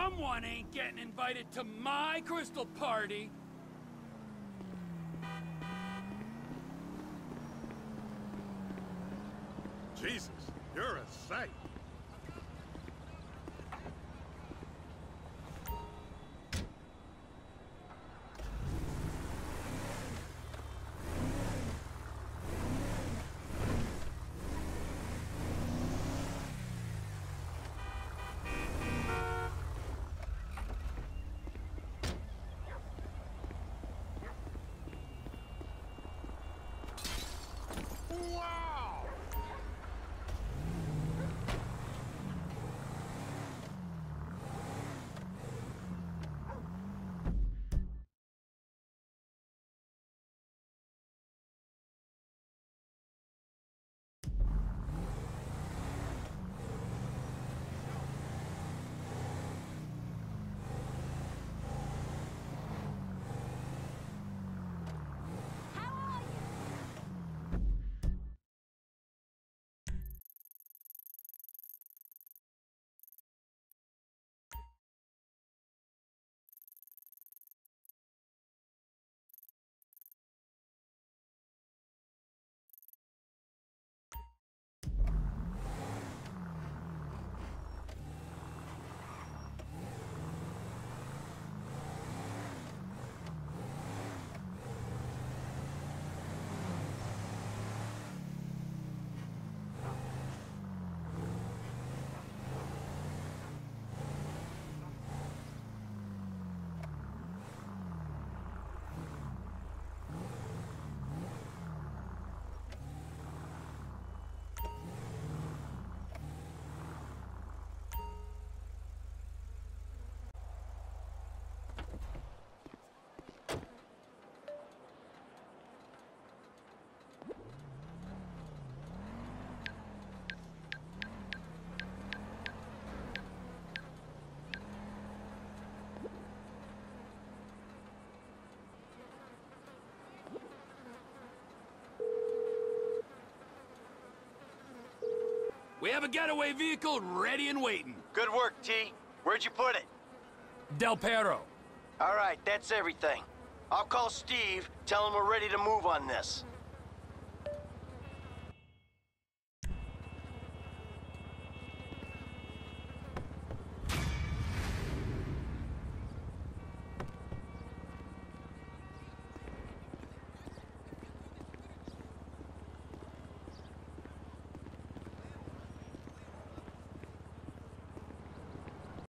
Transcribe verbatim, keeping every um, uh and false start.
Someone ain't getting invited to my crystal party. Jesus, you're a sight. Wow! We have a getaway vehicle ready and waiting. Good work, T. Where'd you put it? Del Perro. All right, that's everything. I'll call Steve, tell him we're ready to move on this.